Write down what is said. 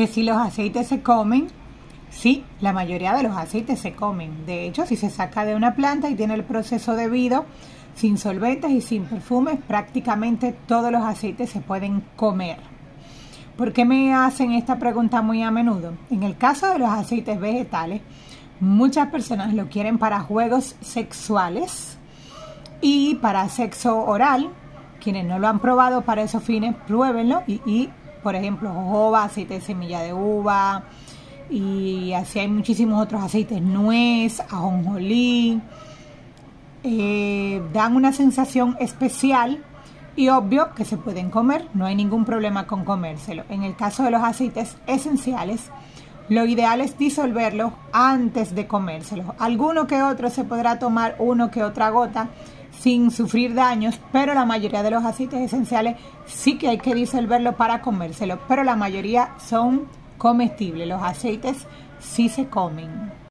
Que si los aceites se comen, sí, la mayoría de los aceites se comen. De hecho, si se saca de una planta y tiene el proceso debido, sin solventes y sin perfumes, prácticamente todos los aceites se pueden comer. ¿Por qué me hacen esta pregunta muy a menudo? En el caso de los aceites vegetales, muchas personas lo quieren para juegos sexuales y para sexo oral. Quienes no lo han probado para esos fines, pruébenlo y por ejemplo, jojoba, aceite de semilla de uva, y así hay muchísimos otros aceites, nuez, ajonjolí, dan una sensación especial y obvio que se pueden comer, no hay ningún problema con comérselo. En el caso de los aceites esenciales, lo ideal es disolverlos antes de comérselos. Alguno que otro se podrá tomar uno que otra gota sin sufrir daños, pero la mayoría de los aceites esenciales sí que hay que disolverlo para comérselo, pero la mayoría son comestibles. Los aceites sí se comen.